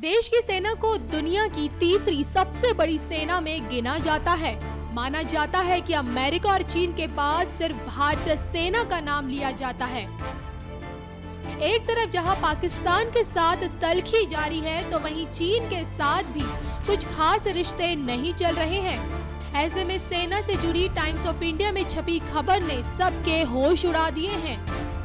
देश की सेना को दुनिया की तीसरी सबसे बड़ी सेना में गिना जाता है। माना जाता है कि अमेरिका और चीन के बाद सिर्फ भारतीय सेना का नाम लिया जाता है। एक तरफ जहां पाकिस्तान के साथ तल्खी जारी है, तो वहीं चीन के साथ भी कुछ खास रिश्ते नहीं चल रहे हैं। ऐसे में सेना से जुड़ी टाइम्स ऑफ इंडिया में छपी खबर ने सबके होश उड़ा दिए हैं।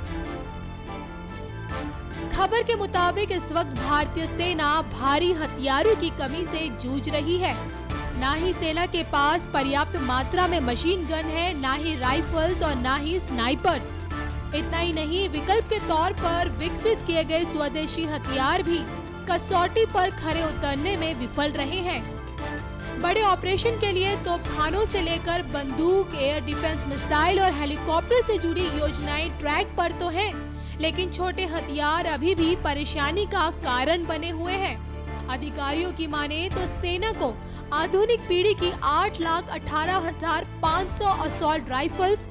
खबर के मुताबिक इस वक्त भारतीय सेना भारी हथियारों की कमी से जूझ रही है। ना ही सेना के पास पर्याप्त मात्रा में मशीन गन है, ना ही राइफल्स और ना ही स्नाइपर्स। इतना ही नहीं, विकल्प के तौर पर विकसित किए गए स्वदेशी हथियार भी कसौटी पर खरे उतरने में विफल रहे हैं। बड़े ऑपरेशन के लिए तोपखानों से लेकर बंदूक, एयर डिफेंस मिसाइल और हेलीकॉप्टर से जुड़ी योजनाएं ट्रैक पर तो हैं, लेकिन छोटे हथियार अभी भी परेशानी का कारण बने हुए हैं। अधिकारियों की माने तो सेना को आधुनिक पीढ़ी की 8,18,500 असॉल्ट राइफल्स,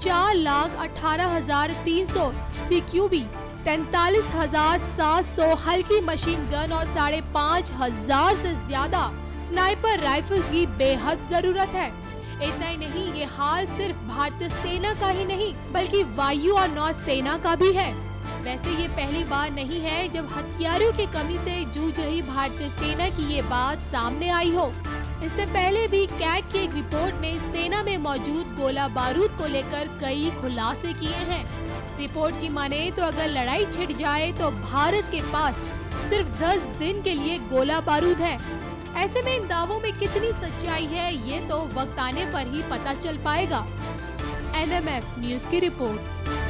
4,18,300 CQB, 43,700 हल्की मशीन गन और 5,500 से ज्यादा स्नाइपर राइफल्स की बेहद जरूरत है। इतना ही नहीं, ये हाल सिर्फ भारतीय सेना का ही नहीं बल्कि वायु और नौसेना का भी है। वैसे ये पहली बार नहीं है जब हथियारों की कमी से जूझ रही भारतीय सेना की ये बात सामने आई हो। इससे पहले भी कैग की एक रिपोर्ट ने सेना में मौजूद गोला बारूद को लेकर कई खुलासे किए हैं। रिपोर्ट की माने तो अगर लड़ाई छिड़ जाए तो भारत के पास सिर्फ 10 दिन के लिए गोला बारूद है। ऐसे में इन दावों में कितनी सच्चाई है, ये तो वक्त आने पर ही पता चल पाएगा। NMF न्यूज की रिपोर्ट।